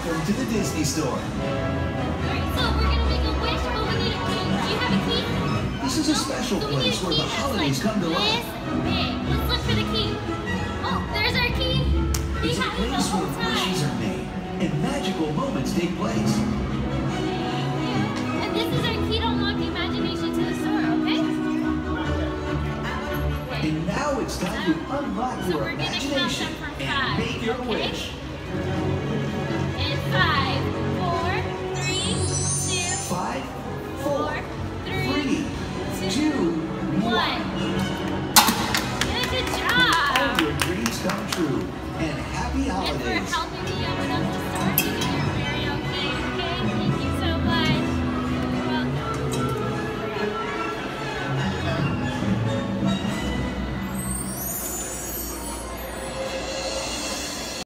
Welcome to the Disney Store. Alright, so we're gonna make a wish, but we need a key. Do you have a key? This is a special So we need a place where key the that's holidays like come to life. this big. Let's look for the key. Oh, there's our key. We It's a had it the place whole where wishes time. are made and magical moments take place. And this is our key to unlock the imagination to the store, okay? And now it's time to unlock So your we're gonna count imagination them from and 5, make your okay? wish. And 5, 4, 3, 2, 5, 4, 3, 2, 1. 1. Good job! All your dreams come true. And happy And for holidays. helping me open up the